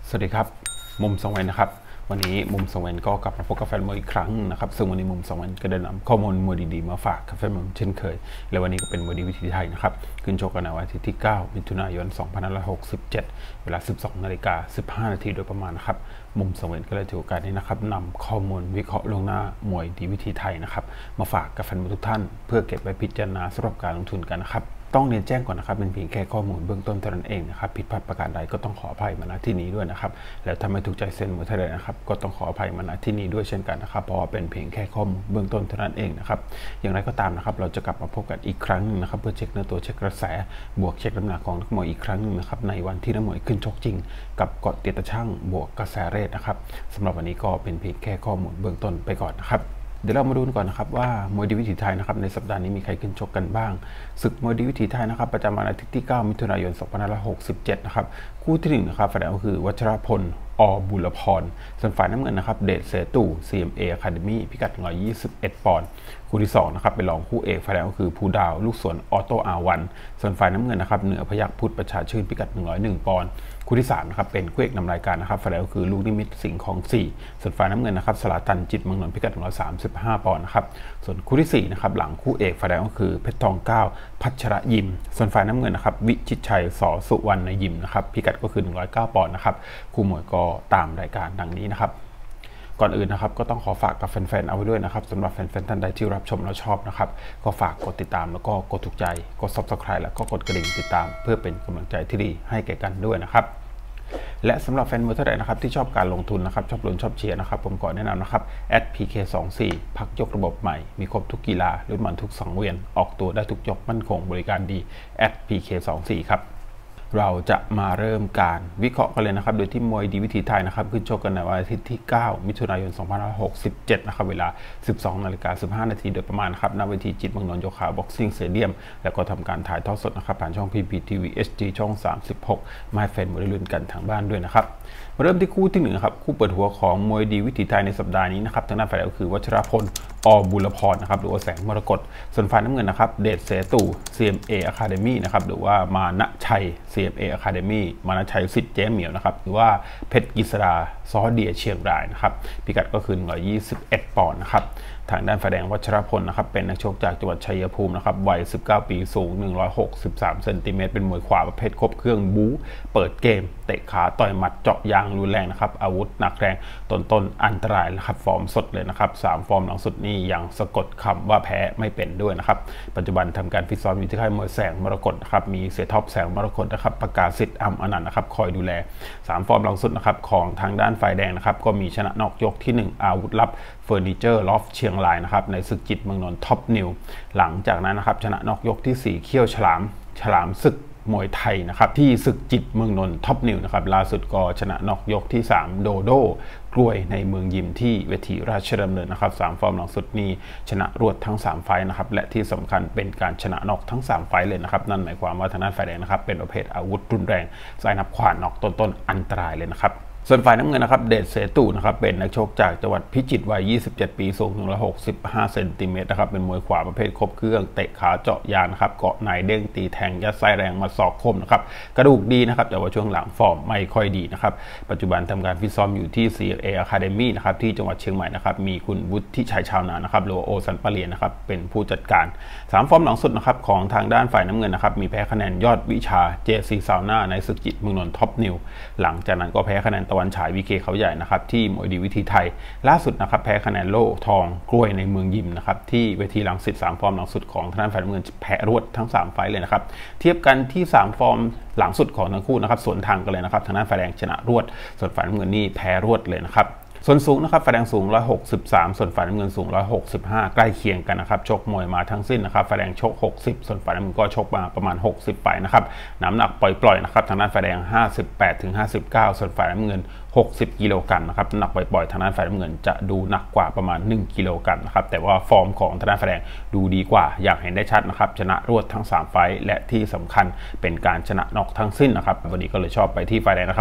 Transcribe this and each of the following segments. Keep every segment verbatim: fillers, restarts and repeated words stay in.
สวัสดีครับมุมสองเวนนะครับวันนี้มุมสองเวนก็กลับมาพบกับแฟนมวยอีกครั้งนะครับซึ่งวันนี้มุมสองเวนก็ได้นำข้อมูลมวยดีๆมาฝากกับแฟนมวยเช่นเคยและวันนี้ก็เป็นมวยดีวิธีไทยนะครับขึ้นชกกันในวันอาทิตย์ที่เก้ามิถุนายนสองพันห้าร้อยหกสิบเจ็ดเวลา สิบสองนาฬิกาสิบห้านาทีโดยประมาณนะครับมุมสองเวนก็เลยถือโอกาสนี้นะครับนำข้อมูลวิเคราะห์ลงหน้ามวยดีวิธีไทยนะครับมาฝากกับแฟนมวยทุกท่านเพื่อเก็บไว้พิจารณาสำหรับการลงทุนกันนะครับต้องเรียนแจ้งก่อนนะครับเป็นเพียงแค่ข้อมูลเบื้องต้นเท่านั้นเองนะครับผิดพลาดประการใดก็ต้องขออภัยมาณที่นี้ด้วยนะครับแล้วถ้าไม่ถูกใจเซนมวยไทยเลยนะครับก็ต้องขออภัยมาณที่นี้ด้วยเช่นกันนะครับเพราะว่าเป็นเพียงแค่ข้อมูลเบื้องต้นเท่านั้นเองนะครับอย่างไรก็ตามนะครับเราจะกลับมาพบกันอีกครั้งนึงนะครับเพื่อเช็คเนื้อตัวเช็คกระแสบวกเช็คน้ำหนักของนักมวยอีกครั้งนึงนะครับในวันที่นักมวยขึ้นชกจริงกับเกาะเตียตะช่างบวกกระแสเรทนะครับสำหรับวันนี้ก็เป็นเพียงแค่ข้อมูลเบื้องต้นไปก่อนนะครับเดี๋ยวเรามาดูก่อนนะครับว่ามวยดีวิถีไทยนะครับในสัปดาห์นี้มีใครขึ้นชกกันบ้างศึกมวยดีวิถีไทยนะครับประจำวันอาทิตย์ที่เก้ามิถุนายนสองพันห้าร้อยหกสิบเจ็ดนะครับคู่ที่หนึ่งนะครับฝ่ายแดงก็คือวัชรพลอบุรพรส่วนฝ่ายน้ำเงินนะครับเดชเสตู่ ซี เอ็ม เอ Academy พิกัดหนึ่งร้อยยี่สิบเอ็ดปอนด์คู่ที่สองนะครับเป็นรองคู่เอกฝ่ายแดงก็คือภูดาวลูกสวนออโต้อาร์วันส่วนฝ่ายน้ำเงินนะครับเหนือพยัคฆ์พุทธประชาชื่นพิกัดหนึ่งร้อยเอ็ดปอนด์คู่ที่สามนะครับเป็นคู่เอกนำรายการนะครับฝ่ายแดงก็คือลูกนิมิตสิงห์ของสี่ส่วนฝ่ายน้ำเงินนะครับสลาตันจิตเมืองนนท์พิกัดหนึ่งร้อยสามสิบห้าปอนด์นะครับส่วนคู่ที่สี่นะครับหลังคู่เอกฝ่ายแดงก็คือเพชรทองเก้าพัชรยิมส่วนฝ่ายน้ำเงินนะครับวิชิตชัยสอสุวรรณยิมนะครับพิกัดก็คือหนึ่งร้อยเก้าปอนด์นะครับคู่มวยก็ตามรายการดังนี้นะครับก่อนอื่นนะครับก็ต้องขอฝากกับแฟนๆเอาไว้ด้วยนะครับสำหรับแฟนๆท่านใดที่รับชมแล้วชอบนะครับก็ฝากกดติดตามแล้วก็กดถูกใจกด ซับสไครบ์ แล้วก็กดกระดิ่งติดตามเพื่อเป็นกำลังใจที่ดีให้แก่กันด้วยนะครับและสำหรับแฟนมวยท่านใดนะครับที่ชอบการลงทุนนะครับชอบลุ้นชอบเชียร์นะครับผมขอแนะนำนะครับ แอท พี เค สองสิบสี่ พักยกระบบใหม่มีครบทุกกีฬาลุ้นมันทุกสังเวียนออกตัวได้ทุกยกมั่นคงบริการดี แอท พี เค สองสิบสี่ ครับเราจะมาเริ่มการวิเคราะห์กันเลยนะครับโดยที่มวยดีวิถีไทยนะครับขึ้นชกกันในวันอาทิตย์ที่เก้ามิถุนายนสองพันห้าร้อยหกสิบเจ็ดนะครับเวลา สิบสองนาฬิกาสิบห้านาทีโดยประมาณครับณเวทีจิตเมืองนนท์โยคะบ็อกซิ่งสเตเดียมแล้วก็ทำการถ่ายทอดสดนะครับผ่านช่อง พี พี ที วี เอช ดี ช่องสามสิบหกมาให้แฟนมวยได้ลุ้นกันทางบ้านด้วยนะครับมาเริ่มที่คู่ที่หนึ่งครับคู่เปิดหัวของมวยดีวิถีไทยในสัปดาห์นี้นะครับทางด้านฝ่ายก็คือวัชรพลอบุรพรนะครับหรือว่าแสงมรกตส่วนฝ่ายน้ำเงินนะครับเดชเสตู่ ซี เอ็ม เอ Academy นะครับหรือว่ามานะชัย ซี เอ็ม เอ Academy มานะชัยสิทธิ์เจ๊เหมียวนะครับหรือว่าเพชรกิษดาซอเดียเชียงรายนะครับพิกัดก็คือหนึ่งร้อยยี่สิบเอ็ดปอนด์นะครับทางด้านฝ่ายแดงวัชรพลนะครับเป็นนักชกจากจังหวัดชัยภูมินะครับวัยสิบเก้าปีสูงหนึ่งร้อยหกสิบสามเซนติเมตรเป็นมวยขวาประเภทครบเครื่องบู๊เปิดเกมเตะขาต่อยหมัดเจาะยางรุนแรงนะครับอาวุธหนักแรงต้นๆอันตรายนะครับฟอร์มสดเลยนะครับสามฟอร์มหลังสุดนี่ยังสะกดคำว่าแพ้ไม่เป็นด้วยนะครับปัจจุบันทำการฟิตซ้อมอยู่ที่ค่ายมวยแสงมรกตนะครับมีเสียท็อปแสงมรกตนะครับประกาศสิทธิ์อัมอนันต์นะครับคอยดูแลสามฟอร์มหลังสุดนะครับของทางด้านฝ่ายแดงนะครับก็มีชนะนอกยกที่หนึ่งอาวุธลับเฟอร์นิเจอร์ลอฟเชียงรายนะครับในศึกจิตเมืองนนท์ท็อปนิวหลังจากนั้นนะครับชนะนอกยกที่สี่เขี้ยวฉลามฉลามศึกมวยไทยนะครับที่ศึกจิตเมืองนนท์ท็อปนิวนะครับล่าสุดก็ชนะนอกยกที่สามโดโดกล้วยในเมืองยิมที่เวทีราชดำเนินนะครับสามฟอร์มหลังสุดนี้ชนะรวดทั้งสามไฟนะครับและที่สำคัญเป็นการชนะนอกทั้งสามไฟเลยนะครับนั่นหมายความว่าทางด้านฝ่ายแดงนะครับเป็นประเภทอาวุธรุนแรงสายนับขวานนอกต้นๆอันตรายเลยนะครับส่วนฝ่ายน้ำเงินนะครับเดชเสตู่นะครับเป็นนักชกจากจังหวัดพิจิตรวัยยี่สิบเจ็ดปีสูงหนึ่งร้อยหกสิบห้าเซนติเมตรนะครับเป็นมวยขวาประเภทครบเครื่องเตะขาเจาะยางนะครับเกาะในเด้งตีแทงยัดไส้แรงมาศอกคมนะครับกระดูกดีนะครับแต่ว่าช่วงหลังฟอร์มไม่ค่อยดีนะครับปัจจุบันทำการฟิตซ้อมอยู่ที่ ซี เอ Academy นะครับที่จังหวัดเชียงใหม่นะครับมีคุณวุฒิชัยชาวนานะครับหรือว่าโอสันปะเรียนนะครับเป็นผู้จัดการสามฟอร์มหลังสุดนะครับของทางด้านฝ่ายน้ำเงินนะครับมีแพ้คะแนนยอดวิชา เจ ซี ซาวน่าในศึกจิตเมืองนนท์ท็อปนิวหลังจากนั้นก็แพ้คะแนนตะวันฉายวีเคเขาใหญ่นะครับที่มวยดีวิธีไทยล่าสุดนะครับแพ้คะแนนโล่ทองกล้วยในเมืองยิมนะครับที่เวทีหลังสิทธิ์สามฟอร์มหลังสุดของทางด้านฝ่ายน้ำเงินแพ้รวดทั้งสามไฟเลยนะครับเทียบกันที่สามฟอร์มหลังสุดของทั้งคู่นะครับสวนทางกันเลยนะครับทางด้านฝ่ายแดงชนะรวดส่วนฝ่ายน้ำเงินนี่แพ้รวดเลยนะครับส่วนสูงนะครับฝ่ายแดงสูงหนึ่งร้อยหกสิบสามส่วนฝ่ายน้ำเงินสูงหนึ่งร้อยหกสิบห้าใกล้เคียงกันนะครับชกมวยมาทั้งสิ้นนะครับฝ่ายแดงชกหกสิบส่วนฝ่ายน้ำเงินก็ชกมาประมาณหกสิบไฟนะครับน้ำหนักปล่อยๆนะครับทางด้านฝ่ายแดงห้าสิบแปดถึงห้าสิบเก้าส่วนฝ่ายน้ำเงินหกสิบกิโลกรัมนะครับน้ำหนักปล่อยๆทางด้านฝ่ายน้ำเงินจะดูหนักกว่าประมาณหนึ่งกิโลกรัมนะครับแต่ว่าฟอร์มของทางด้านฝ่ายแดงดูดีกว่าอย่างเห็นได้ชัดนะครับชนะรวดทั้งสามไฟและที่สำคัญเป็นการชนะนอกทั้งสิ้นนะครับวันนี้ก็เลยชอบไปที่ฝ่ายแดงนะครับ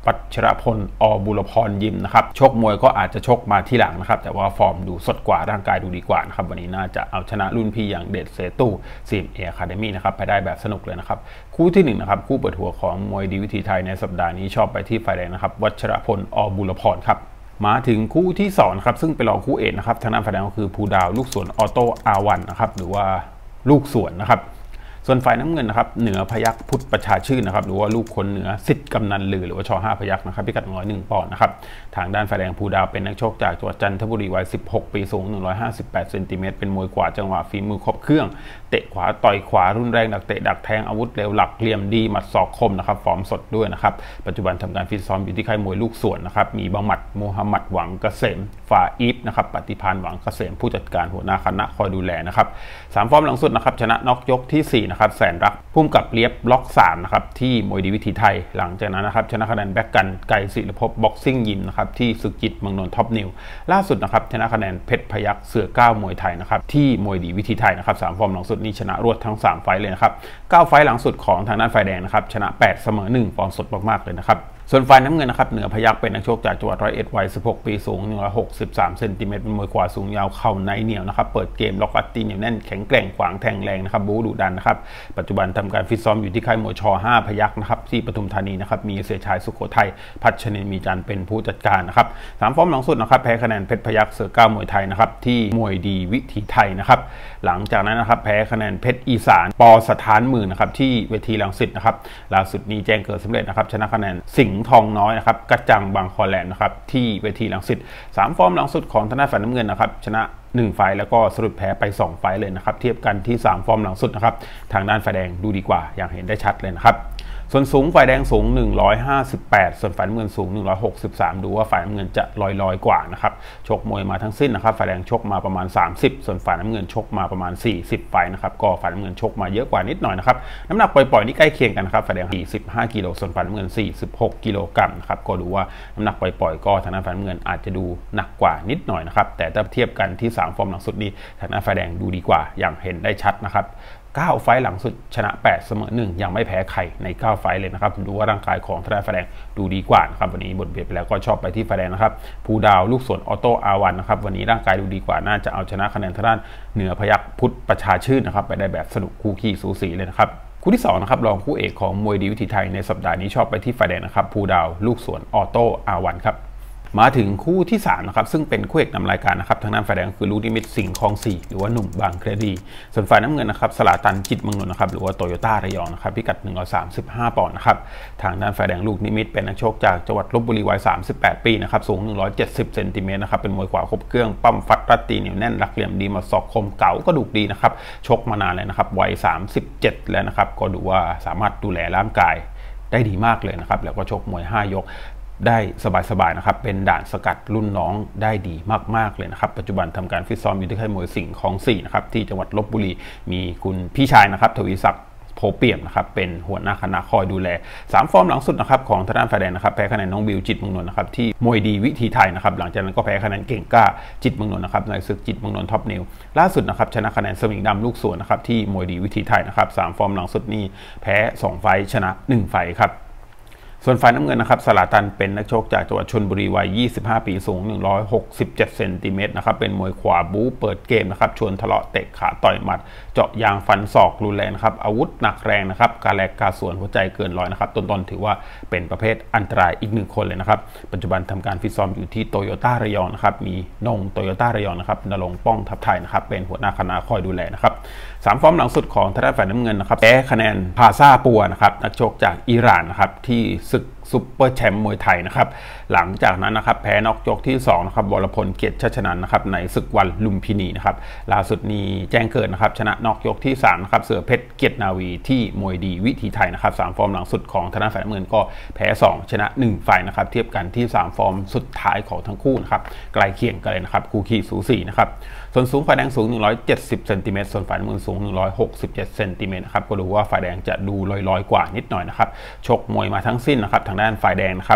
วัชรพลอบุรพรยิมนะครับชกมวยก็อาจจะชกมาที่หลังนะครับแต่ว่าฟอร์มดูสดกว่าร่างกายดูดีกว่านะครับวันนี้น่าจะเอาชนะรุ่นพี่อย่างเดชเซตู ซี เอ็ม เอ Academy นะครับไปได้แบบสนุกเลยนะครับคู่ที่หนึ่งนะครับคู่เปิดหัวของมวยดีวิถีไทยในสัปดาห์นี้ชอบไปที่ฝ่ายแดงนะครับวัชรพลอบุรพรครับมาถึงคู่ที่สองครับซึ่งเป็นรองคู่เอกนะครับทางด้านฝ่ายแดงก็คือภูดาวลูกสวนออโต้ อาร์ วัน นะครับหรือว่าลูกสวนนะครับส่วนฝ่ายน้ำเงินนะครับเหนือพยัคฆ์พุทธประชาชื่นนะครับหรือว่าลูกคนเหนือสิทธิ์กำนันลือหรือว่าชห้าพยัคฆ์นะครับพิกัดหนึ่งร้อยหนึ่งปอนด์นะครับทางด้านฝ่ายแดงภูดาวเป็นนักชกจากจังหวัดจันทบุรีวัยสิบหกปีสูงหนึ่งร้อยห้าสิบแปดเซนติเมตรเป็นมวยกว่าจังหวะฝีมือครบเครื่องเตะขวาต่อยขวารุนแรงดักเตะดักแทงอาวุธเร็วหลักเหลี่ยมดีหมัดศอกคมนะครับฟอร์มสดด้วยนะครับปัจจุบันทำการฟิตซ้อมอยู่ที่ค่ายมวยลูกสวนนะครับมีบังหมัดมูฮัมหมัดหวังเกษมฝ่าอีฟนะครับปฏิพานหวังเกษมผู้จัดการหัวหน้าคณะคอยดูแลนะครับสามฟอร์มหลังสุดนะครับชนะน็อกยกที่สี่นะครับแสนรักพุ่มกับเลียบล็อกสามนะครับที่มวยดีวิถีไทยหลังจากนั้นนะครับชนะคะแนนแบ็กกันไกศิริภพบ็อกซิ่งยิมนะครับที่ศึกจิตเมืองนนท์ท็อปนิวล่าสุดนะครับชนะคะแนนเพชรพยัคฆ์เสือเก้ามวยไทยนะครับที่มวยดีวิถีไทยนะครับสามฟอร์มหลังสุดนี้ชนะรวดทั้งสามไฟต์เลยนะครับเก้าไฟต์หลังสุดของทางด้านฝ่ายแดงนะครับชนะแปดเสมอหนึ่งฟอร์มสดมากๆเลยนะครับส่วนฝ่ายน้ำเงินนะครับเหนือพยัคฆ์เป็นนักชกจากจังหวัดร้อยเอ็ดวัยสิบหกปีสูงหนึ่งร้อยหกสิบสามเซนติเมตรเป็นมวยขวาสูงยาวเข่าในเหนียวนะครับเปิดเกมล็อกอัดตีเหนียวแน่นแข็งแกร่งขวางแทงแรงนะครับบู๊ดุดันนะครับปัจจุบันทำการฟิตซ้อมอยู่ที่ค่ายมวยชห้าพยัคฆ์นะครับที่ปทุมธานีนะครับมีเสียชายสุโขทัยพัชนินมีจันทร์เป็นผู้จัดการนะครับสามฟอร์มหลังสุดนะครับแพ้คะแนนเพชรพยัคฆ์เสือเก้ามวยไทยนะครับที่มวยดีวิถีไทยนะครับหลังจากนั้นนะครับแพ้คะแนนเพชรอีสานปสถานหมื่นนะครับที่เวทีรังสิตนะครับล่าสุดนี้แจ้งเกิดสำเร็จนะครับชนะคะแนนสิงห์ทองน้อยนะครับกระจังบางคอแลนด์นะครับที่เวทีรังสิตสามฟอร์มหลังสุดของทางด้านฝ่ายน้ำเงินนะครับชนะหนึ่งไฟล์แล้วก็สรุปแพ้ไปสองไฟล์เลยนะครับเทียบกันที่สามฟอร์มหลังสุดนะครับทางด้านฝ่ายแดงดูดีกว่าอย่างเห็นได้ชัดเลยนะครับส่วนสูงฝ่ายแดงสูงหนึ่งร้อยห้าสิบแปดส่วนฝ่ายน้ำเงินสูงหนึ่งร้อยหกสิบสามดูว่าฝ่ายน้ำเงินจะลอยๆกว่านะครับชกมวยมาทั้งสิ้นนะครับฝ่ายแดงชกมาประมาณสามสิบส่วนฝ่ายน้ำเงินชกมาประมาณสี่สิบไฟนะครับก็ฝ่ายน้ำเงินชกมาเยอะกว่านิดหน่อยนะครับน้ำหนักปล่อยๆนี่ใกล้เคียงกันครับฝ่ายแดงสี่สิบห้ากิโลส่วนฝ่ายน้ำเงินสี่สิบหกกิโลกรัมนะครับก็ดูว่าน้ำหนักปล่อยๆก็ทางด้านฝ่ายน้ำเงินอาจจะดูหนักกว่านิดหน่อยนะครับแต่ถ้าเทียบกันที่สามฟอร์มหลังสุดนี้ทางด้านฝ่ายแดงดูดีกว่าอย่างเห็นได้ชัดนะครับเก้าไฟล์หลังสุดชนะแปดเสมอหนึ่งยังไม่แพ้ใครในเก้าไฟล์เลยนะครับผมดูว่าร่างกายของทางด้านฝ่ายแดงดูดีกว่านะครับวันนี้บทเบียดไปแล้วก็ชอบไปที่ฝ่ายแดงนะครับภูดาวลูกสวนออโต้ อาร์ วัน นะครับวันนี้ร่างกายดูดีกว่าน่าจะเอาชนะคะแนนทางด้านเหนือพยัคฆ์พุทธประชาชื่นนะครับไปได้แบบสนุกคู่ขี้สูสีเลยนะครับคู่ที่สองนะครับรองคู่เอกของมวยดีวิถีไทยในสัปดาห์นี้ชอบไปที่ฝ่ายแดงนะครับภูดาวลูกสวนออโต้ อาร์ วัน ครับมาถึงคู่ที่สามนะครับซึ่งเป็นคู่เอกนำรายการนะครับทางด้านฝ่ายแดงคือลูกนิมิตสิงห์คลองสี่หรือว่าหนุ่มบางเครดีส่วนฝ่ายน้ำเงินนะครับสลาตันจิตเมืองนนท์นะครับหรือว่าโตโยต้าระยองนะครับพิกัดหนึ่งร้อยสามสิบห้าปอนด์นะครับทางด้านฝ่ายแดงลูกนิมิตเป็นนักชกจากจังหวัดลพบุรีวัยสามสิบแปดปีนะครับสูงหนึ่งร้อยเจ็ดสิบเซนติเมตรนะครับเป็นมวยขวาครบเครื่องปั้มฟัดรัดตีเหนียวแน่นรักเหลี่ยมดีมาศอกคมเก๋ากระดูกดีนะครับชกมานานเลยนะครับวัยสามสิบเจ็ดแล้วนะครับก็ดูว่าสามารถดูแลร่างกายได้ดีมากเลยนะครับแล้วก็ชกมวยห้ายกได้สบายๆนะครับเป็นด่านสกัดรุ่นน้องได้ดีมากๆเลยนะครับปัจจุบันทำการฟิตซ้อมอยู่ที่ค่ายมวยสิงห์คลองสี่นะครับที่จังหวัดลพบุรีมีคุณพี่ชายนะครับทวีศักดิ์โพเปี่ยมนะครับเป็นหัวหน้าคณะคอยดูแลสามฟอร์มหลังสุดนะครับของทางด้านฝ่ายแดงนะครับแพ้คะแนนน้องบิวจิตเมืองนนท์นะครับที่มวยดีวิถีไทยนะครับหลังจากนั้นก็แพ้คะแนนเก่งกล้าจิตเมืองนนท์นะครับในศึกจิตเมืองนนท์ท็อปนิวล่าสุดนะครับชนะคะแนนสมิงดำลูกสวนนะครับที่มวยดีวิถีไทยนะครับสามฟอร์มหลังสุดนี้แพ้สองไฟชนะหนึ่งไฟครับส่วนฝ่ายน้ำเงินนะครับสลาตันเป็นนักชกจากจังหวัดชลบุรีวัยยี่สิบห้าปีสูงหนึ่งร้อยหกสิบเจ็ดเซนติเมตรนะครับเป็นมวยขวาบู๊เปิดเกมนะครับชวนทะเลาะเตะขาต่อยหมัดเจาะยางฟันศอกรุนแรงครับอาวุธหนักแรงนะครับการแลกการสวนหัวใจเกินร้อยนะครับต้นๆถือว่าเป็นประเภทอันตรายอีกหนึ่งคนเลยนะครับปัจจุบันทำการฟิตซ้อมอยู่ที่โตโยต้าระยองนะครับมีนงโตโยต้าระยองนะครับนรงค์ป้องทัพไทยนะครับเป็นหัวหน้าคณะคอยดูแลนะครับสามฟอร์มหลังสุดของทางด้านฝ่ายน้ำเงินนะครับแพ้คะแนนพาซาปัวนะครับนักชกจากอิหร่านนะครับที่ศึกซุปเปอร์แชมป์มวยไทยนะครับหลังจากนั้นนะครับแพ้น็อกยกที่สองนะครับวรพลเกียรติชัชนันนะครับในศึกวันลุมพินีนะครับล่าสุดนี้แจ้งเกิดนะครับชนะน็อกยกที่สามนะครับเสือเพชรเกียรตินาวีที่มวยดีวิถีไทยนะครับสามฟอร์มหลังสุดของทางด้านฝ่ายน้ำเงินก็แพ้สองชนะหนึ่งฝ่ายนะครับเทียบกันที่สามฟอร์มสุดท้ายของทั้งคู่นะครับใกล้เคียงกันเลยนะครับคู่ขี้สูสีนะครับส่วนสูงฝ่ายแดงสูงหนึ่งร้อยเจ็ดสิบเซนติเมตรส่วนฝ่ายน้ำเงินสูงหนึ่งร้อยหกสิบเจ็ดเซนติเมตรนะครับก็ดูว่าฝ่ายแดงจะดูลอยๆกว่านิดหน่อยนะครับชกมวยมาทั้งสิ้นนะครับทางด้านฝ่ายแดงนะครับ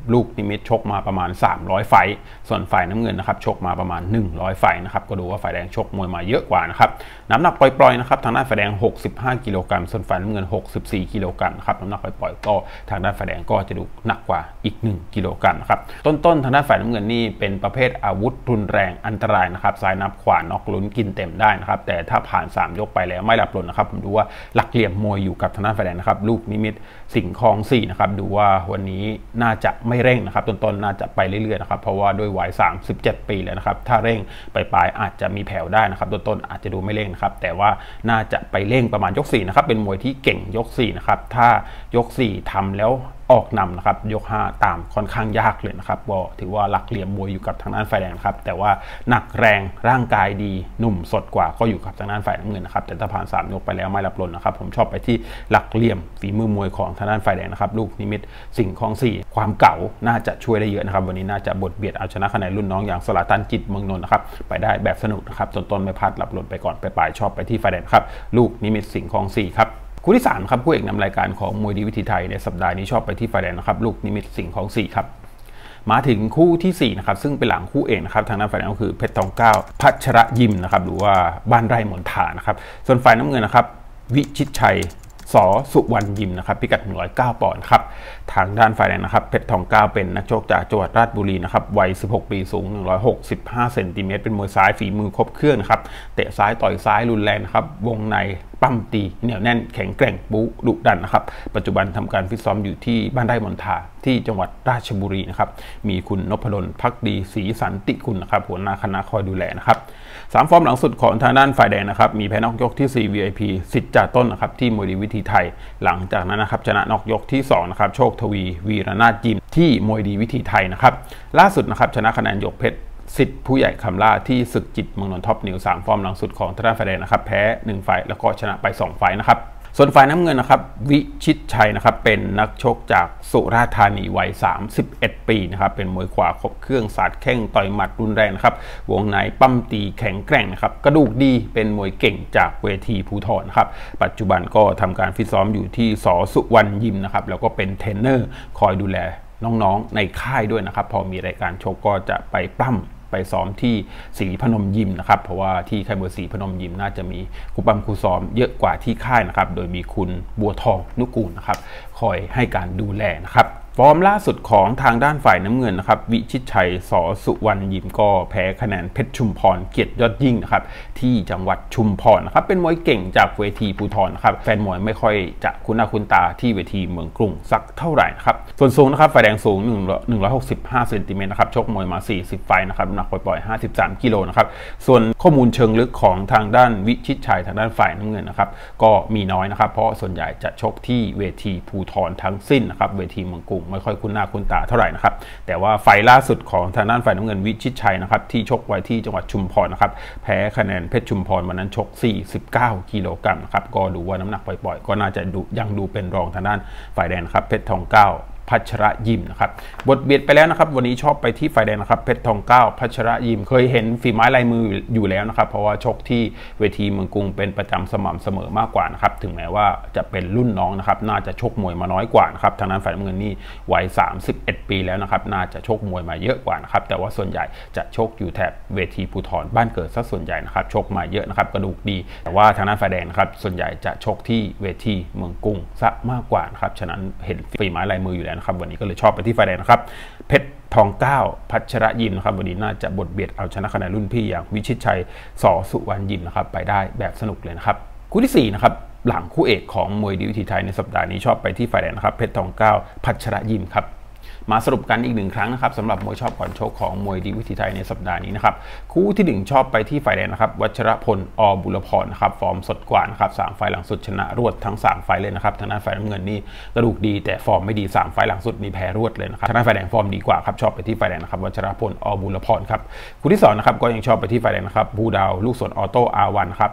ลูกนิมิตชกมาประมาณสามร้อยไฟส่วนฝ่ายน้ำเงินนะครับชกมาประมาณหนึ่งร้อยไฟนะครับก็ดูว่าฝ่ายแดงชกมวยมาเยอะกว่านะครับน้ำหนักปล่อยๆนะครับทางด้านฝ่ายแดงหกสิบห้ากิโลกรัมส่วนฝ่ายน้ำเงินหกสิบสี่กิโลกรัมครับน้ำหนักปล่อยๆก็ทางด้านฝ่ายแดงก็จะดูหนักกว่าอีกหนึ่งกิโลกรัมนะครับต้นๆทางด้านฝ่ายน้ำเงินนี่เป็นประเภทอาวุธรุนแรงอันตรายนะครับซ้ายนับขวาน็อกลุ้นกินเต็มได้นะครับแต่ถ้าผ่านสามยกไปแล้วไม่หลับหล่นนะครับผมดูว่าหลักเหลี่ยมมวยอยู่กับทางด้านฝ่ายแดงนะครับลูกนิมิตสิงห์คองสี่นะครับดูว่าวันนี้น่าจะไม่เร่งนะครับต้นๆน่าจะไปเรื่อยๆนะครับเพราะว่าด้วยวัยสามสิบเจ็ดปีแล้วนะครับถ้าเร่งไปปลายอาจจะมีแผ่วได้นะครับต้นๆอาจจะดูไม่เร่งนะครับแต่ว่าน่าจะไปเร่งประมาณยกสี่นะครับเป็นมวยที่เก่งยกสี่นะครับถ้ายกสี่ทำแล้วออกนำนะครับยกห้าตามค่อนข้างยากเลยนะครับก็ถือว่าหลักเหลี่ยมมวยอยู่กับทางด้านฝ่ายแดงครับแต่ว่าหนักแรงร่างกายดีหนุ่มสดกว่าก็อยู่กับทางด้านฝ่ายน้ำเงินนะครับแต่ถ้าผ่านสามยกไปแล้วไม่รับหล่นนะครับผมชอบไปที่หลักเหลี่ยมฝีมือมวยของทางด้านฝ่ายแดงนะครับลูกนิมิตสิงห์คองสี่ความเก่าน่าจะช่วยได้เยอะนะครับวันนี้น่าจะบทเบียดเอาชนะคะแนนรุ่นน้องอย่างสลาตันจิตเมืองนนท์นะครับไปได้แบบสนุกนะครับต้นๆไม่พลาดรับหล่นไปก่อนไปปลายชอบไปที่ฝ่ายแดงครับลูกนิมิตสิงห์คองสี่ครับคู่ที่สามครับคู่เอกนำรายการของมวยดีวิธีไทยในสัปดาห์นี้ชอบไปที่ฝ่ายแดงนะครับลูกนิมิตสิงห์คองสี่ครับมาถึงคู่ที่สี่นะครับซึ่งเป็นหลังคู่เอกนะครับทางด้านฝ่ายแดงก็คือเพชรทองเก้าพัชระยิมนะครับหรือว่าบ้านไร่มนทานะครับส่วนฝ่ายน้ำเงินนะครับวิชิตชัยสอสุวรรณยิมนะครับพิกัดหนึ่งร้อยเก้าปอนด์ครับทางด้านฝ่ายแดงนะครับเพชรทองเก้าเป็นนักชกจากจังหวัดราชบุรีนะครับวัยสิบหกปีสูงหนึ่งร้อยหกสิบห้าเซนติเมตรเป็นมวยซ้ายฝีมือครบเครื่องนะครับเตะซ้ายต่อยซ้ายรุนแรงนะครับวงในปั้มตีเหนียวแน่นแข็งแกร่งบู๊ดุดันนะครับปัจจุบันทำการฟิตซ้อมอยู่ที่บ้านไร่มนทาที่จังหวัดราชบุรีนะครับมีคุณนพดลพักดีศรีสันติกุลนะครับหัวหน้าคณะคอยดูแลนะครับสามฟอร์มหลังสุดของทางด้านฝ่ายแดงนะครับมีแพ้น็อกยกที่สี่ วี ไอ พี สิทธิ์จ่าต้นนะครับที่มวยดีวิธีไทยหลังจากนั้นนะครับชนะน็อกยกที่สองนะครับโชคทวีวีรนาถยิมที่มวยดีวิธีไทยนะครับล่าสุดนะครับชนะคะแนนหยกเพชรสิทธิ์ผู้ใหญ่คำล่าที่ศึกจิตเมืองนนท์ท็อปนิวสามฟอร์มหลังสุดของทางด้านฝ่ายแดงนะครับแพ้หนึ่งไฟแล้วก็ชนะไปสองไฟนะครับส่วนฝ่ายน้ำเงินนะครับวิชิตชัยนะครับเป็นนักชกจากสุราษฎร์ธานีวัยสามสิบเอ็ดปีนะครับเป็นมวยขวาครบเครื่องสาดแข้งต่อยหมัดรุนแรงนะครับวงในปั้มตีแข็งแกร่งนะครับกระดูกดีเป็นมวยเก่งจากเวทีภูธรครับปัจจุบันก็ทำการฟิตซ้อมอยู่ที่สอสุวรรณยิมนะครับแล้วก็เป็นเทรนเนอร์คอยดูแลน้องๆในค่ายด้วยนะครับพอมีรายการชกก็จะไปปล้ำไปซ้อมที่ศรีพนมยิมนะครับเพราะว่าที่ค่ายมวยศรีพนมยิมน่าจะมีครูปั้มครูซ้อมเยอะกว่าที่ค่ายนะครับโดยมีคุณบัวทองนุกูลนะครับคอยให้การดูแลนะครับฟอร์มล่าสุดของทางด้านฝ่ายน้ำเงินนะครับวิชิตชัยสอสุวรรณยิมก็แพ้คะแนนเพชรชุมพรเกียรติยอดยิ่งนะครับที่จังหวัดชุมพรนะครับเป็นมวยเก่งจากเวทีภูธรนะครับแฟนมวยไม่ค่อยจะคุ้นหน้าคุ้นตาที่เวทีเมืองกรุงสักเท่าไหร่นะครับส่วนสูงนะครับฝ่ายแดงสูงหนึ่งร้อยหกสิบห้าเซนติเมตรนะครับชกมวยมาสี่สิบไฟนะครับน้ำหนักปล่อยๆห้าสิบสามกิโลนะครับส่วนข้อมูลเชิงลึกของทางด้านวิชิตชัยทางด้านฝ่ายน้ำเงินนะครับก็มีน้อยนะครับเพราะส่วนใหญ่จะชกที่เวทีภูธรทั้งสิ้นนะครับเวทีเมืองกรุงไม่ค่อยคุ้นหน้าคุ้นตาเท่าไหร่นะครับแต่ว่าไฟล่าสุดของทางด้านฝ่ายน้ำเงินวิชิตชัยนะครับที่ชกไว้ที่จังหวัดชุมพรนะครับแพ้คะแนนเพชรชุมพรวันนั้นชกสี่สิบเก้ากิโลกรัมนะครับก็ดูว่าน้ำหนักปล่อยๆก็น่าจะดูยังดูเป็นรองทางด้านฝ่ายแดงครับเพชรทองเก้าพัชระยิมนะครับบทเบียดไปแล้วนะครับวันนี้ชอบไปที่ฝ่ายแดงนะครับเพชรทองเก้าพัชระยิมเคยเห็นฝีไม้ลายมืออยู่แล้วนะครับเพราะว่าชกที่เวทีเมืองกรุงเป็นประจำสม่ำเสมอมากกว่านะครับถึงแม้ว่าจะเป็นรุ่นน้องนะครับน่าจะชกมวยมาน้อยกว่านะครับทางนั้นฝ่ายน้ำเงินนี่วัยสามสิบเอ็ดปีแล้วนะครับน่าจะชกมวยมาเยอะกว่านะครับแต่ว่าส่วนใหญ่จะชกอยู่แถบเวทีภูธรบ้านเกิดซะส่วนใหญ่นะครับชกมาเยอะนะครับกระดูกดีแต่ว่าทางนั้นฝ่ายแดงนะครับส่วนใหญ่จะชกที่เวทีเมืองกรุงซะมากกว่านะครับฉะนั้นเห็นฝีไม้ลายมืออยู่แล้วนะครับวันนี้ก็เลยชอบที่ฝ่ายแดงนะครับเพชรทองเก้าพัชระยิมนะครับวันนี้น่าจะบทเบียดเอาชนะคะแนนรุ่นพี่อย่างวิชิตชัยสอสุวรรณยิมนะครับไปได้แบบสนุกเลยนะครับคู่ที่สี่นะครับหลังคู่เอกของมวยดีวิธีไทยในสัปดาห์นี้ชอบไปที่ฝ่ายแดงนะครับเพชรทองเก้าพัชระยิมครับมาสรุปกันอีกหนึ่งครั้งนะครับสำหรับมวยชอบก่อนชกของมวยดีวิธีไทยในสัปดาห์นี้นะครับคู่ที่หนึ่งชอบไปที่ฝ่ายแดงนะครับวัชรพลอบุรพรนะครับฟอร์มสดกว่านะครับสามไฟล์หลังสุดชนะรวดทั้งสามไฟล์เลยนะครับทางด้านฝ่ายน้ำเงินนี่กระดูกดีแต่ฟอร์มไม่ดีสามไฟล์หลังสุดนี่แพ้รวดเลยนะครับทางด้านฝ่ายแดงฟอร์มดีกว่าครับชอบไปที่ฝ่ายแดงนะครับวัชรพลอบุรพรครับคู่ที่สองนะครับก็ยังชอบไปที่ฝ่ายแดงนะครับภูดาวลูกสวนออโต้อาร์วันครับ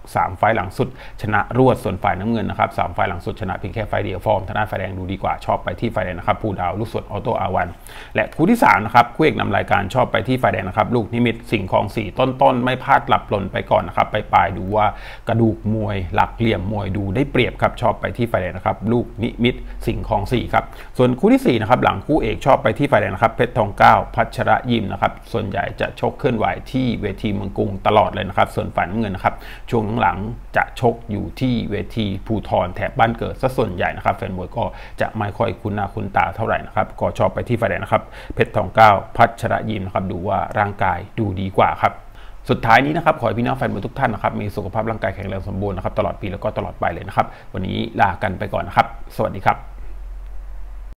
สามไฟล์หลังสุดชนะรวดส่วนฝ่ายน้ำเงินนะครับสามไฟล์หลังสุดชนะเพียงแค่ไฟล์เดียวฟอร์มทางด้านฝ่ายแดงดูดีกว่าชอบไปที่ฝ่ายแดงนะครับปูดาวลูกสดออโต้อาวันและคู่ที่สามนะครับคู่เอกนำรายการชอบไปที่ฝ่ายแดงนะครับลูกนิมิตสิงห์คลองสี่ต้นๆไม่พลาดหลับหล่นไปก่อนนะครับไปปลายดูว่ากระดูกมวยหลักเหลี่ยมมวยดูได้เปรียบครับชอบไปที่ฝ่ายแดงนะครับลูกนิมิตสิงห์คลองสี่ครับส่วนคู่ที่สี่นะครับหลังคู่เอกชอบไปที่ฝ่ายแดงนะครับเพชรทองเก้าพัชระยิมนะครับส่วนใหญ่จะชกเคลื่อนไหวที่เวทีเมืองกรุงตลอดเลยนะครับส่วนฝ่ายน้ำเงินนะครับช่วงหลังจะชกอยู่ที่เวทีภูธรแถบบ้านเกิดซะส่วนใหญ่นะครับแฟนมวยก็จะไม่ค่อยคุ้นหน้าคุ้นตาเท่าไหร่นะครับก็ชอบไปที่ฝ่ายแดงนะครับเพชรทองเก้าพัชระยิมนะครับดูว่าร่างกายดูดีกว่าครับสุดท้ายนี้นะครับขอให้พี่น้องแฟนมวยทุกท่านนะครับมีสุขภาพร่างกายแข็งแรงสมบูรณ์นะครับตลอดปีแล้วก็ตลอดไปเลยนะครับวันนี้ลากันไปก่อนนะครับสวัสดีครับ